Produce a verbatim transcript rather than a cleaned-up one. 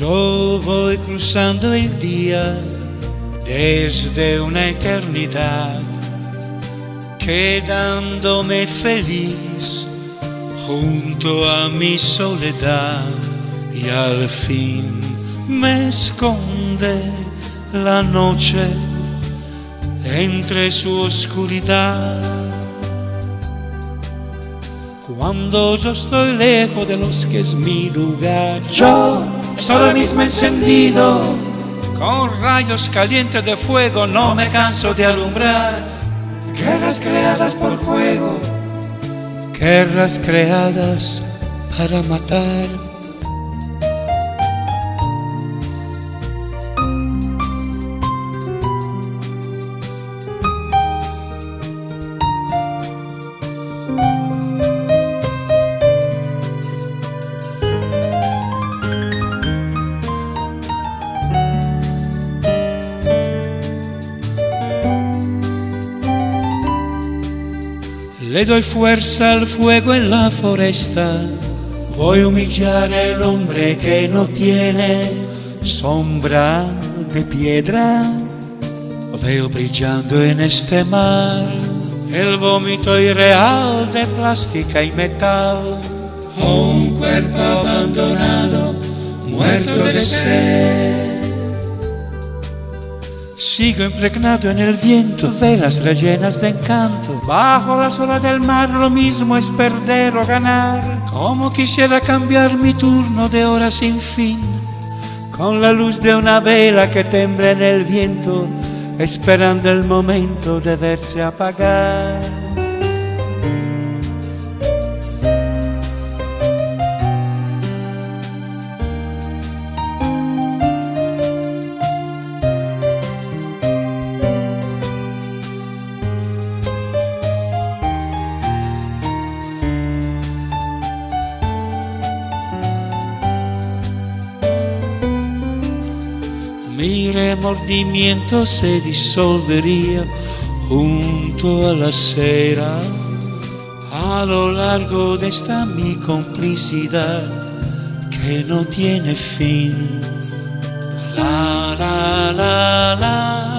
Yo voy cruzando el día desde una eternidad, quedándome feliz junto a mi soledad, y al fin me esconde la noche entre su oscuridad. Cuando yo estoy lejos de los que es mi lugar, yo solo mismo encendido, con rayos calientes de fuego, no me canso de alumbrar. Guerras creadas por juego, guerras creadas para matar. Le doy fuerza al fuego en la foresta, voy a humillar al hombre que no tiene sombra de piedra. Veo brillando en este mar el vómito irreal de plástica y metal. Oh, un cuerpo abandonado, muerto de sed. Sigo impregnado en el viento, velas rellenas de encanto. Bajo las olas del mar lo mismo es perder o ganar. Como quisiera cambiar mi turno de hora sin fin, con la luz de una vela que tembla en el viento, esperando el momento de verse apagar. Mi remordimiento se disolvería junto a la acera, a lo largo de esta mi complicidad que no tiene fin. La la la la.